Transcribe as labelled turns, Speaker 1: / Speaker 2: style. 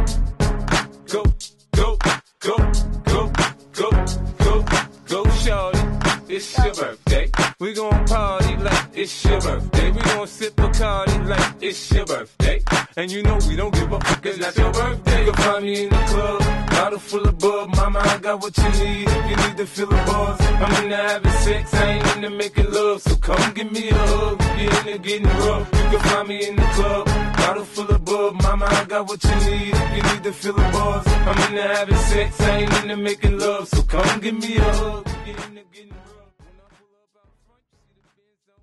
Speaker 1: Go, go, go, go, go, go, go, shorty. It's your birthday. We gon' party like it's your birthday. We gon' sip Bacardi like it's your birthday. And you know we don't give a fuck, it's not your birthday. You'll find me in the club, bottle full of bub. Mama, I got what you need if you need to feel the buzz. I'm into having sex, I ain't into making love. So come give me a hug if you're into getting rough. You can find me in the club, bottle full of bub. Mama, I got what you need if you need to feel the buzz. I'm into having sex, I ain't into making love. So come give me a hug if you're into getting rough.